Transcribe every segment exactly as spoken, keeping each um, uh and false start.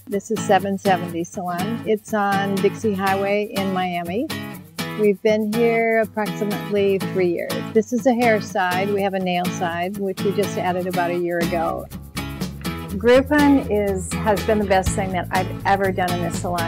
This is seven seventy Salon. It's on Dixie Highway in Miami. We've been here approximately three years. This is a hair side. We have a nail side, which we just added about a year ago. Groupon is, has been the best thing that I've ever done in this salon.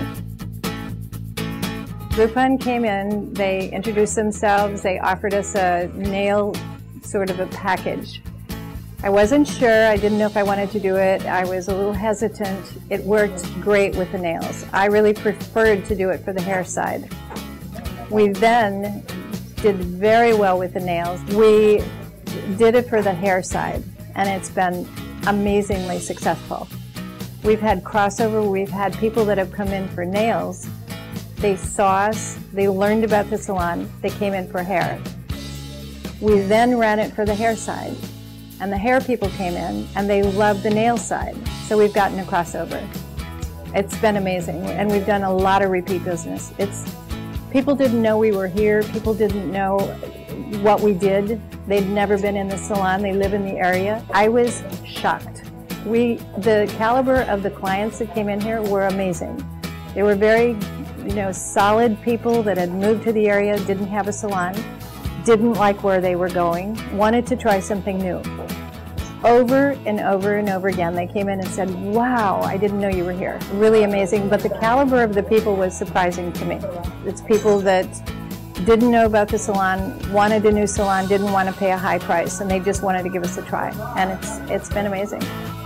Groupon came in, they introduced themselves, they offered us a nail sort of a package. I wasn't sure, I didn't know if I wanted to do it, I was a little hesitant. It worked great with the nails. I really preferred to do it for the hair side. We then did very well with the nails. We did it for the hair side, and it's been amazingly successful. We've had crossover, we've had people that have come in for nails. They saw us, they learned about the salon, they came in for hair. We then ran it for the hair side, and the hair people came in and they loved the nail side. So we've gotten a crossover. It's been amazing, and we've done a lot of repeat business. It's People didn't know we were here, people didn't know what we did. They'd never been in the salon, they live in the area. I was shocked. We, the caliber of the clients that came in here were amazing. They were very, you know, solid people that had moved to the area, didn't have a salon, didn't like where they were going, wanted to try something new. Over and over and over again, they came in and said, wow, I didn't know you were here. Really amazing, but the caliber of the people was surprising to me. It's people that didn't know about the salon, wanted a new salon, didn't want to pay a high price, and they just wanted to give us a try. And it's, it's been amazing.